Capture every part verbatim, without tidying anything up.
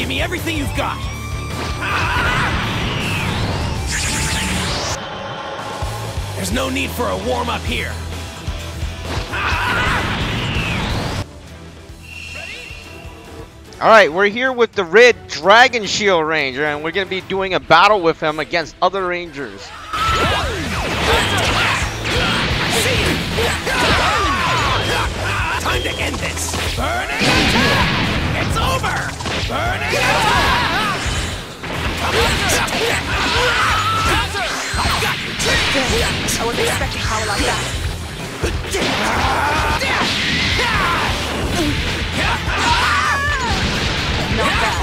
Give me everything you've got! There's no need for a warm-up here. Alright, we're here with the Red Dragon Shield Ranger, and we're going to be doing a battle with him against other Rangers. Time to end this! Burning attack! It's over! Burning attack! I've got you! I wasn't expecting power like that. Not bad.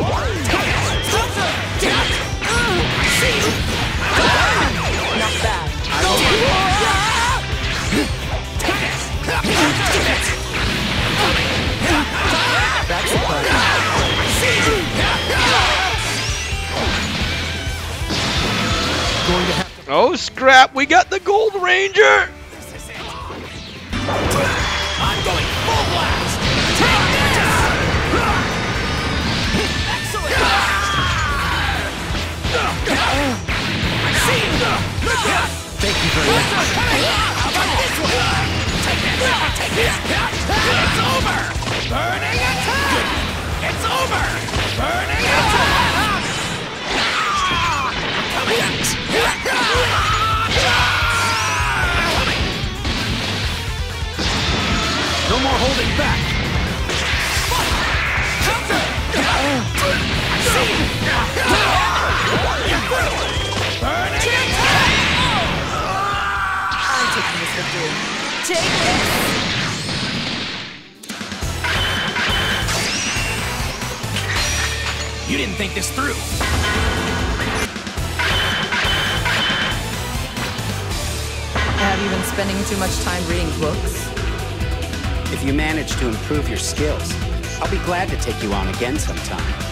Not bad. That's fun. Oh scrap, we got the Gold Ranger! This is it. I'm going full blast! Take this! Excellent! Thank you very much. How about this one? Take this! Take this! It's over! Burning attack! It's over! Burning attack! No more holding back. I'm taking this victory. Take this! You didn't think this through. Have you been spending too much time reading books? If you manage to improve your skills, I'll be glad to take you on again sometime.